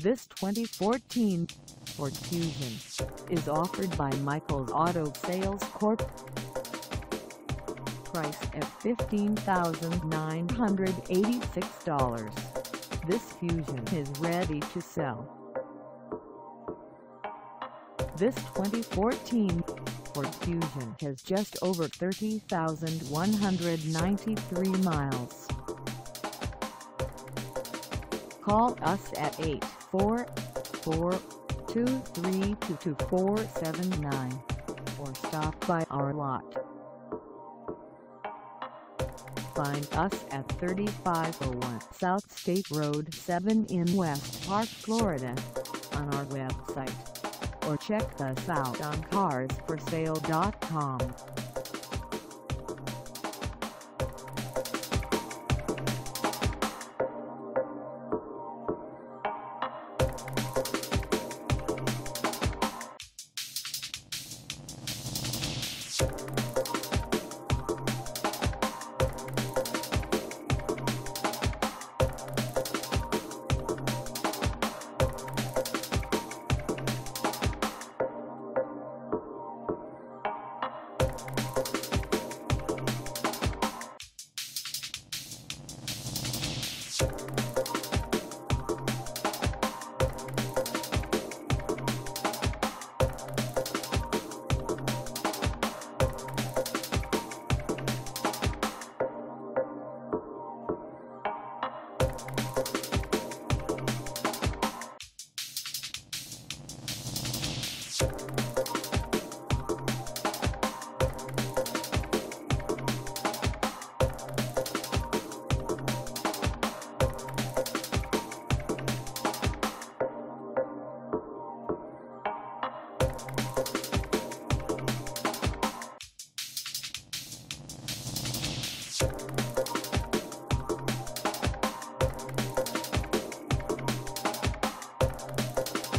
This 2014 Ford Fusion is offered by Michael's Auto Sales Corp. Price at $15,986. This Fusion is ready to sell. This 2014 Ford Fusion has just over 30,193 miles. Call us at 844-232-2479 or stop by our lot. Find us at 3501 South State Road 7 in West Park, Florida on our website, or check us out on carsforsale.com.